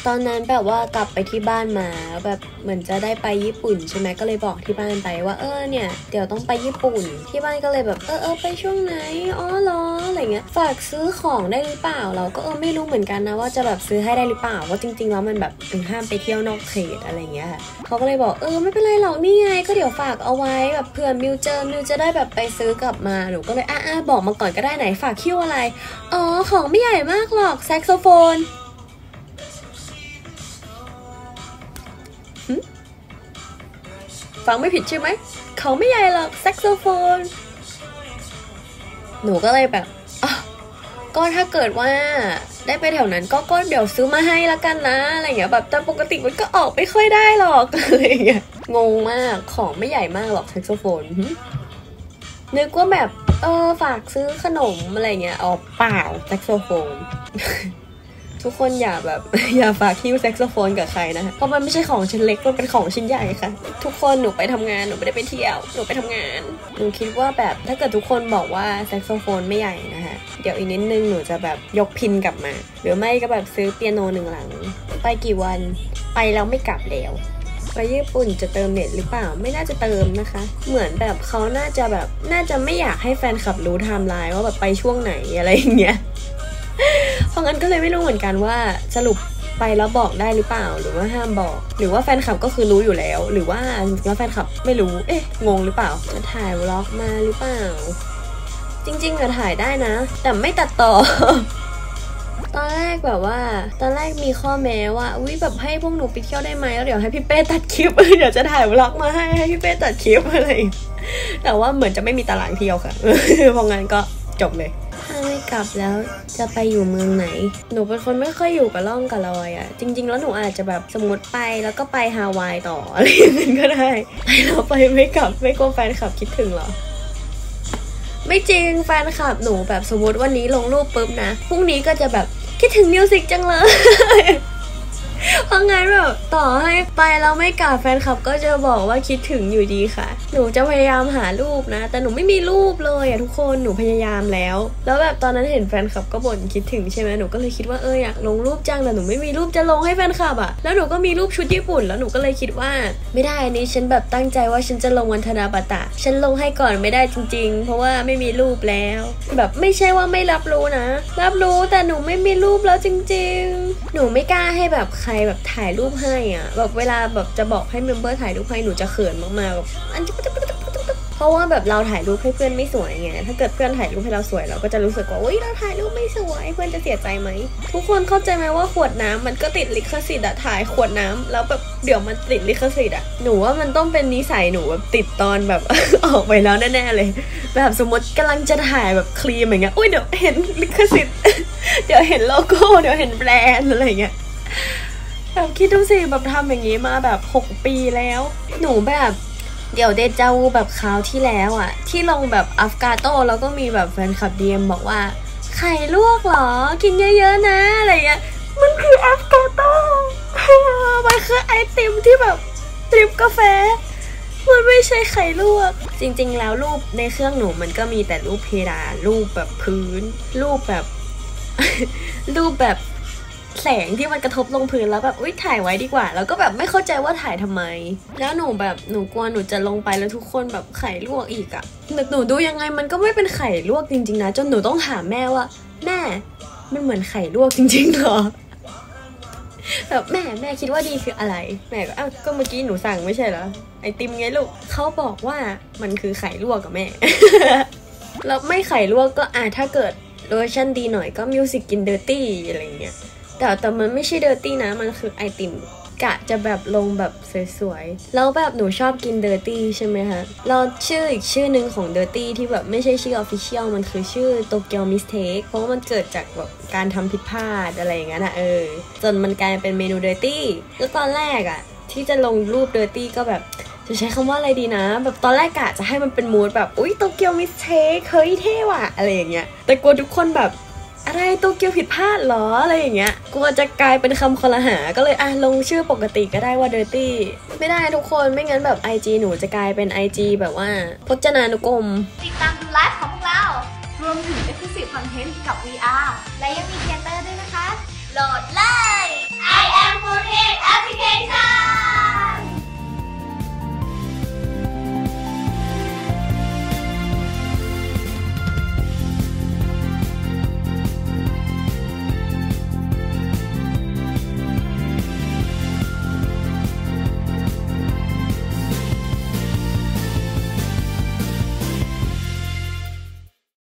ตอนนั้นแบบว่ากลับไปที่บ้านมาแบบเหมือนจะได้ไปญี่ปุ่นใช่ไหมก็เลยบอกที่บ้านไปว่าเนี่ยเดี๋ยวต้องไปญี่ปุ่นที่บ้านก็เลยแบบไปช่วงไหนอ๋อเหรออะไรเงี้ยฝากซื้อของได้หรือเปล่าเราก็ไม่รู้เหมือนกันนะว่าจะแบบซื้อให้ได้หรือเปล่าว่าจริงๆแล้วมันแบบห้ามไปเที่ยวนอกเขตอะไรเงี้ยเขาก็เลยบอกไม่เป็นไรหรอกนี่ไงก็เดี๋ยวฝากเอาไว้แบบเผื่อมิวจะได้แบบไปซื้อกลับมาหนูก็เลยบอกมาก่อนก็ได้ไหนฝากคิ้วอะไรอ๋อของไม่ใหญ่มากหรอกแซกโซโฟนฟังไม่ผิดใช่ไหมเขาไม่ใหญ่หรอกแซกโซโฟนหนูก็เลยแบบก็ถ้าเกิดว่าได้ไปแถวนั้นก็เดี๋ยวซื้อมาให้ละกันนะอะไรเงี้ยแบบแต่ปกติมันก็ออกไม่ค่อยได้หรอกอะไรเงี้ยงงมากของไม่ใหญ่มากหรอกแซกโซโฟนนึกว่าแบบฝากซื้อขนมอะไรเงี้ยเปล่าแซกโซโฟนทุกคนอย่าฝากคิ้วแซกโซโฟนกับใครนะคะเพราะมันไม่ใช่ของชิ้นเล็กมันเป็นของชิ้นใหญ่ค่ะทุกคนหนูไปทำงานหนูไม่ได้ไปเที่ยวหนูไปทำงานหนูคิดว่าแบบถ้าเกิดทุกคนบอกว่าแซกโซโฟนไม่ใหญ่นะคะเดี๋ยวอีกนิดนึงหนูจะแบบยกพินกลับมาหรือไม่ก็แบบซื้อเปียโน1 หลังไปกี่วันไปแล้วไม่กลับแล้วไปญี่ปุ่นจะเติมเน็ตหรือเปล่าไม่น่าจะเติมนะคะเหมือนแบบเขาน่าจะไม่อยากให้แฟนคลับรู้ไทม์ไลน์ว่าแบบไปช่วงไหนอะไรอย่างเงี้ยเพราะงั้นก็เลยไม่รู้เหมือนกันว่าสรุปไปแล้วบอกได้หรือเปล่าหรือว่าห้ามบอกหรือว่าแฟนคลับก็คือรู้อยู่แล้วหรือว่าแฟนคลับไม่รู้งงหรือเปล่าจะถ่ายวล็อกมาหรือเปล่าจริงๆจะถ่ายได้นะแต่ไม่ตัดต่อ ตอนแรกแบบว่าตอนแรกมีข้อแม้ว่าแบบให้พวกหนูไปเที่ยวได้ไหมแล้วเดี๋ยวให้พี่เป้ตัดคลิป เดี๋ยวจะถ่ายวล็อกมาให้พี่เป้ตัดคลิปอะไรแต่ว่าเหมือนจะไม่มีตารางเที่ยวค่ะ เพราะงั้นก็จบเลยถ้าไม่กลับแล้วจะไปอยู่เมืองไหนหนูเป็นคนไม่ค่อยอยู่กับล่องกับลอยอ่ะจริงๆแล้วหนูอาจจะแบบสมมติไปแล้วก็ไปฮาวายต่ออะไรอย่างนั้นก็ได้ไปแล้วไปไม่กลับไม่กลัวแฟนคลับคิดถึงหรอไม่จริงแฟนคลับหนูแบบสมมติวันนี้ลงรูปปุ๊บนะพรุ่งนี้ก็จะแบบคิดถึงมิวสิกจังเลยเพราะงั้นแบบต่อให้ไปแล้วไม่กลับแฟนคลับก็จะบอกว่าคิดถึงอยู่ดีค่ะหนูจะพยายามหารูปนะแต่หนูไม่มีรูปเลยทุกคนหนูพยายามแล้วแบบตอนนั้นเห็นแฟนคลับก็บ่นคิดถึงใช่ไหมหนูก็เลยคิดว่าอยากลงรูปจังแต่หนูไม่มีรูปจะลงให้แฟนคลับแล้วหนูก็มีรูปชุดญี่ปุ่นแล้วหนูก็เลยคิดว่าไม่ได้อันนี้ฉันแบบตั้งใจว่าฉันจะลงวันธนาบตะฉันลงให้ก่อนไม่ได้จริงๆเพราะว่าไม่มีรูปแล้วแบบไม่ใช่ว่าไม่รับรู้นะรับรู้แต่หนูไม่มีรูปแล้วจริงๆหนูไม่กล้าให้แบบใครแบบถ่ายรูปให้แบบเวลาแบบจะบอกให้เมมเบอร์ถ่ายรูปให้หนูจะเขินมากๆแบบเพราะว่าแบบเราถ่ายรูปให้เพื่อนไม่สวยไงถ้าเกิดเพื่อนถ่ายรูปให้เราสวยเราก็จะรู้สึกว่าเราถ่ายรูปไม่สวยเพื่อนจะเสียใจไหมทุกคนเข้าใจไหมว่าขวดน้ำมันก็ติดลิขสิทธิ์ถ่ายขวดน้ำแล้วแบบเดี๋ยวมันติดลิขสิทธิ์หนูว่ามันต้องเป็นนิสัยหนูแบบติดตอนแบบ ออกไปแล้วแน่ๆเลยแบบสมมติกำลังจะถ่ายแบบครีมอย่างเงี้ยเดี๋ยวเห็นลิขสิทธิ์ เดี๋ยวเห็นโลโก้เดี๋ยวเห็นแบรนด์อะไรเงี้ยแบบคิดดูสิแบบทำอย่างนี้มาแบบ6 ปีแล้วหนูแบบเดี๋ยวเดจาวูแบบคราวที่แล้วที่ลงแบบอัฟกาโต้แล้วก็มีแบบแฟนคลับดีเอ็มบอกว่าไข่ลวกเหรอกินเยอะๆนะอะไรเงี้ยมันคืออัฟกาโต้ มันคือไอติมที่แบบดริปกาแฟมันไม่ใช่ไข่ลวกจริงๆแล้วรูปในเครื่องหนูมันก็มีแต่รูปเพดานรูปแบบพื้นรูปแบบ รูปแบบแสงที่มันกระทบลงพื้นแล้วแบบถ่ายไว้ดีกว่าแล้วก็แบบไม่เข้าใจว่าถ่ายทำไมแล้วหนูกลัวหนูจะลงไปแล้วทุกคนแบบไข่ลวกอีกหนูดูยังไงมันก็ไม่เป็นไข่ลวกจริงๆนะจนหนูต้องถามแม่ว่าแม่มันเหมือนไข่ลวกจริงๆเหรอแบบแม่คิดว่าดีคืออะไรแม่ก็เมื่อกี้หนูสั่งไม่ใช่เหรอไอติมไงลูกเขาบอกว่ามันคือไข่ลวกกับแม่ แล้วไม่ไข่ลวกก็ถ้าเกิดเวอร์ชันดีหน่อยก็มิวสิกกินเดอร์ตี้อะไรเงี้ยแต่มันไม่ใช่เดอร์ตี้นะมันคือไอติมกะจะแบบลงแบบสวยๆแล้วแบบหนูชอบกินเดอร์ตี้ใช่ไหมคะเราชื่ออีกชื่อหนึ่งของเดอร์ตี้ที่แบบไม่ใช่ชื่อออฟฟิเชียลมันคือชื่อโตเกียวมิสเทคเพราะว่ามันเกิดจากแบบการทำผิดพลาดอะไรอย่างเงี้ยจนมันกลายเป็นเมนูเดอร์ตี้แล้วตอนแรกที่จะลงรูปเดอร์ตี้ก็แบบจะใช้คำว่าอะไรดีนะแบบตอนแรกกะจะให้มันเป็นมูดแบบโตเกียวมิสเทคเฮ้ยเท่ว่ะอะไรอย่างเงี้ยแต่กลัวทุกคนแบบอะไรโตเกียวผิดพลาดหรออะไรอย่างเงี้ยกลัวจะกลายเป็นคำคอรหาก็เลยลงชื่อปกติก็ได้ว่า Dirty ไม่ได้ทุกคนไม่งั้นแบบ IG หนูจะกลายเป็น IG แบบว่าพจนานุกรมติดตามดูไลฟ์ของพวกเรารวมถึง Exclusive Content กับ VR และยังมีเทเตอร์ด้วยนะคะโหลดเลย I am 4 Application